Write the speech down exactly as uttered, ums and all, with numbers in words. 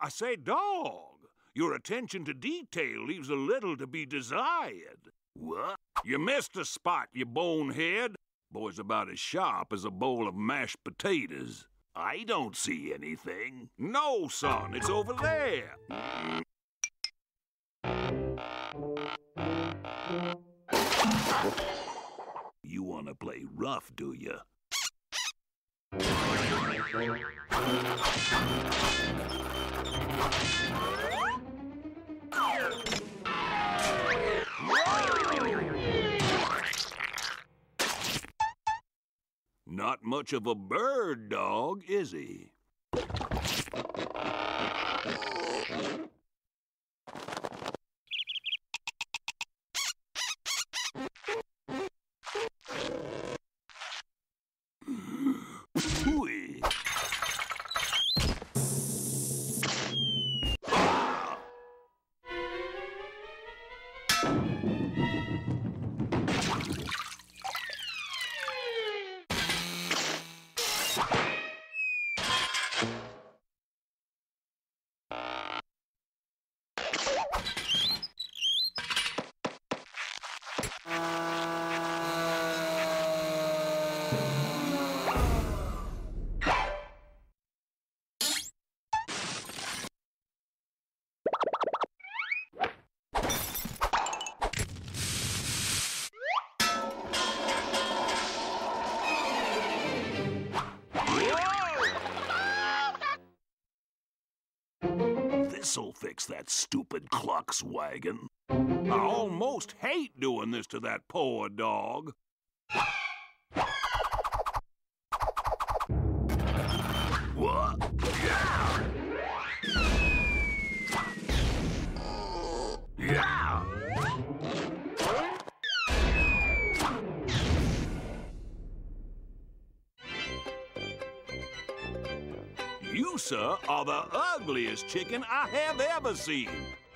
say, dog. Your attention to detail leaves a little to be desired. What? You missed a spot, you bonehead. Boy's about as sharp as a bowl of mashed potatoes. I don't see anything. No, son, it's over there. You want to play rough, do you? Not much of a bird dog, is he? Hooey. This'll fix that stupid Cluck's wagon. I almost hate doing this to that poor dog. What? Yeah! Yeah! You, sir, are the ugliest chicken I have ever seen.